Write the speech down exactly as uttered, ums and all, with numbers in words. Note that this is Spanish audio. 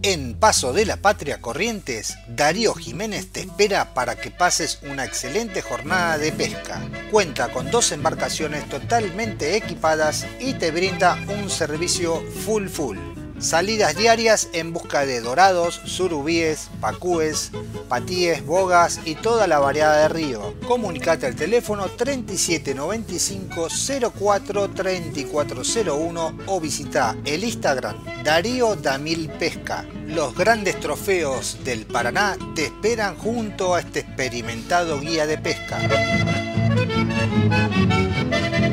En Paso de la Patria Corrientes, Darío Jiménez te espera para que pases una excelente jornada de pesca. Cuenta con dos embarcaciones totalmente equipadas y te brinda un servicio full full. Salidas diarias en busca de dorados, surubíes, pacúes, patíes, bogas y toda la variedad de río. Comunicate al teléfono treinta y siete noventa y cinco cero cuatro treinta y cuatro cero uno o visita el Instagram Darío Damil Pesca. Los grandes trofeos del Paraná te esperan junto a este experimentado guía de pesca.